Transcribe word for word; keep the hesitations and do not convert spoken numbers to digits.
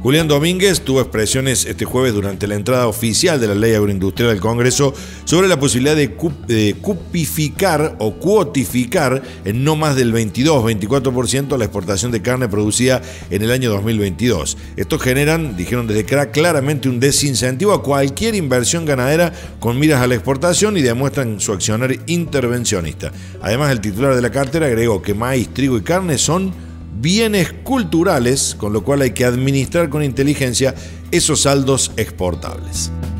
Julián Domínguez tuvo expresiones este jueves durante la entrada oficial de la Ley Agroindustrial al Congreso sobre la posibilidad de, cup, de cupificar o cuotificar en no más del veintidós a veinticuatro por ciento la exportación de carne producida en el año dos mil veintidós. Estos generan, dijeron desde C R A, claramente un desincentivo a cualquier inversión ganadera con miras a la exportación y demuestran su accionar intervencionista. Además, el titular de la cartera agregó que maíz, trigo y carne son bienes culturales, con lo cual hay que administrar con inteligencia esos saldos exportables.